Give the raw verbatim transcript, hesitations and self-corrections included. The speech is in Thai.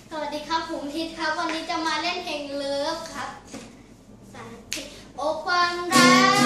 สวัสดีครับผมทิศครับวันนี้จะมาเล่นเพลงเลิฟครับสาธิตโอ้ความรัก